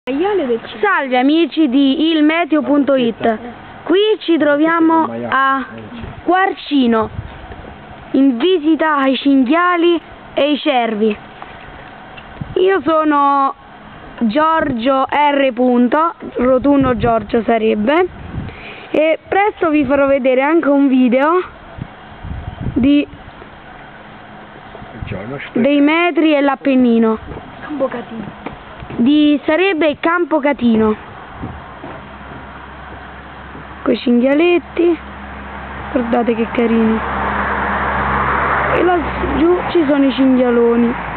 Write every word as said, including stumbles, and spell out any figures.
Salve amici di il meteo punto it, qui ci troviamo a Quarcino in visita ai cinghiali e ai cervi. Io sono Giorgio R. Rotunno Giorgio sarebbe, e presto vi farò vedere anche un video di dei metri e l'Appennino. Campo Catino. Di sarebbe Campo Catino, coi cinghialetti, guardate che carini, e là giù ci sono i cinghialoni.